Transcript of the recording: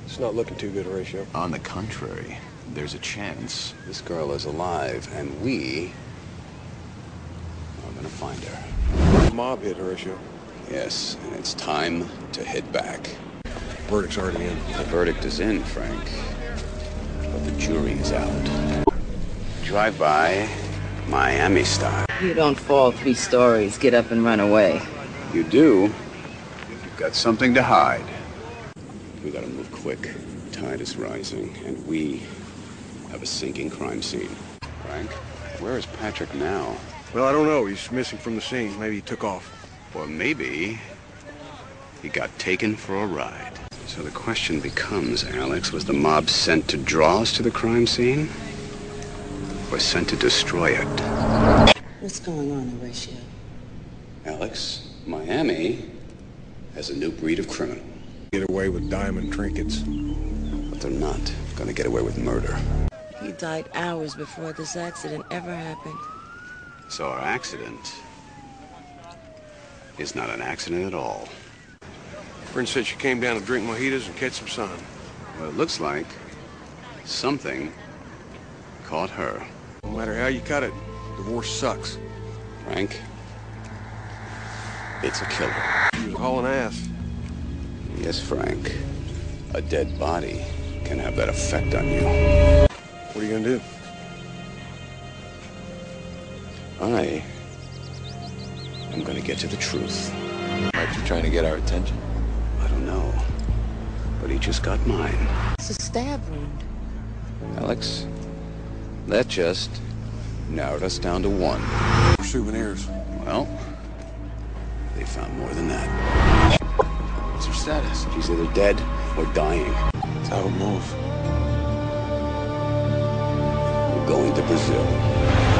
It's not looking too good, Horatio. On the contrary, there's a chance. This girl is alive, and we are gonna find her. The mob hit, Horatio. Yes, and it's time to hit back. Verdict's already in. The verdict is in, Frank, but the jury is out. Drive-by, Miami style. You don't fall 3 stories, get up and run away. You do, you've got something to hide. We gotta move quick. Tide is rising, and we have a sinking crime scene. Frank, where is Patrick now? Well, I don't know. He's missing from the scene. Maybe he took off. Or maybe he got taken for a ride. So the question becomes, Alex, was the mob sent to draw us to the crime scene? Or sent to destroy it? What's going on, Horatio? Alex, Miami has a new breed of criminal. Get away with diamond trinkets. But they're not gonna get away with murder. He died hours before this accident ever happened. So our accident is not an accident at all. Friend said she came down to drink mojitos and catch some sun. Well, it looks like something caught her. No matter how you cut it, divorce sucks. Frank, it's a killer. She was hauling ass. Yes, Frank. A dead body can have that effect on you. What are you gonna do? I am gonna get to the truth. Might be trying to get our attention. I don't know, but he just got mine. It's a stab wound. Alex, that just narrowed us down to 1. Souvenirs. Well, they found more than that. What's her status? She's either dead or dying. That's how it moves. We're going to Brazil.